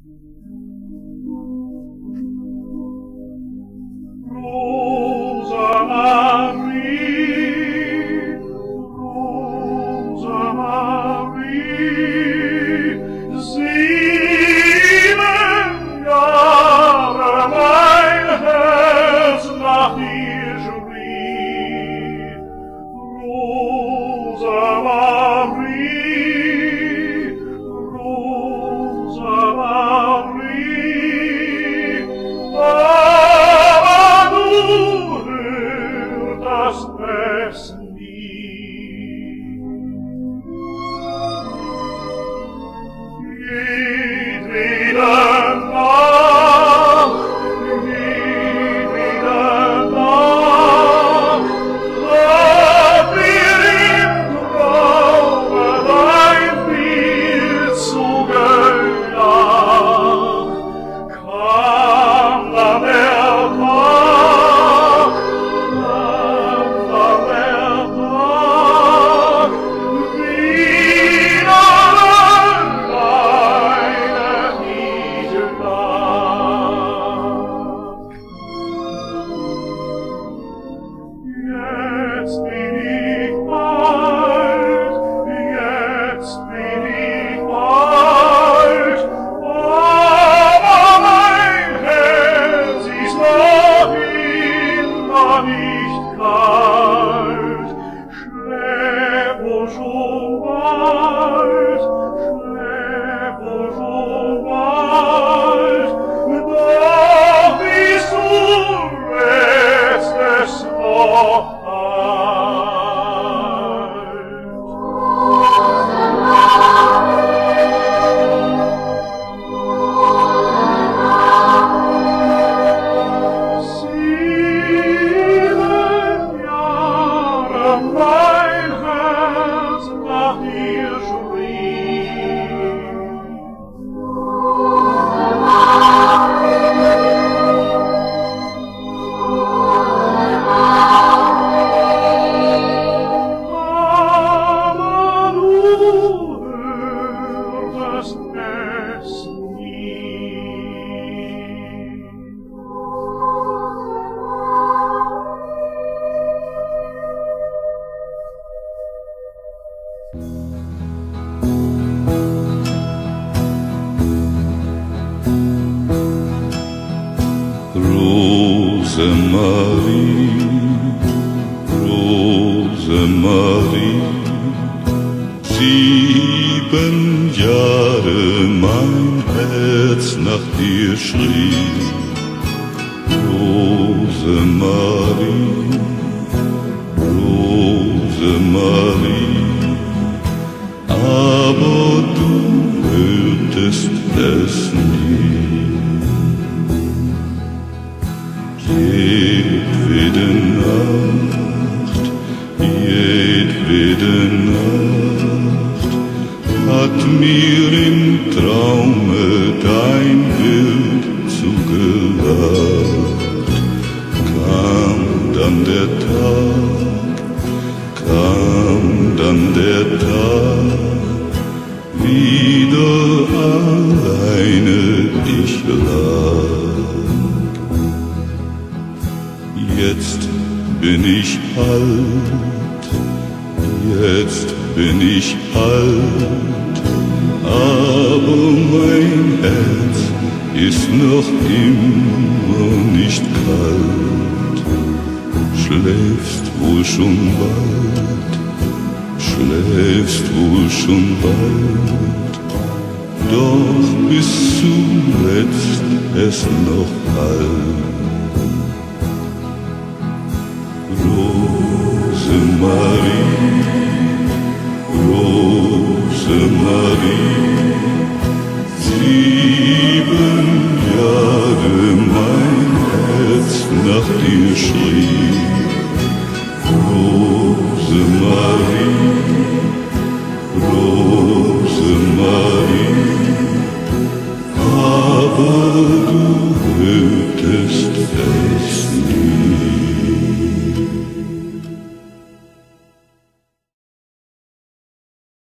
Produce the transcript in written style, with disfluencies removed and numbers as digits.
Rosa Marie, Rosa Marie, 7 Jahre mein Herz nach dir schrie. Rosa Marie, Rosa Marie, aber du hörtest es nie. Jedwede Nacht, hat mir im Traume dein Bild zugejagt. Kam dann der Tag, wieder alleine ich lag. Jetzt bin ich alt, aber mein Herz ist noch immer nicht kalt. Schläf wohl schon bald, doch bist du letztes noch alt. 7 Jahre mein Herz nach dir schrie. Aber du hörtest es nie. Rosemarie, 7 Jahre mein Herz nach dir schrie. Rosemarie, Rosemarie, aber du hörtest es nie. Jedwede Nacht hat mir im Traume dein Bild zugelacht. Kam dann der Tag, wieder alleine ich lag. Jetzt bin ich alt, aber mein Herz ist noch immer nicht kalt. Schläfst wohl schon bald, doch bis zuletzt es noch halt. Rosemarie, 7 Jahre mein Herz nach dir schrie. Rosemarie, aber du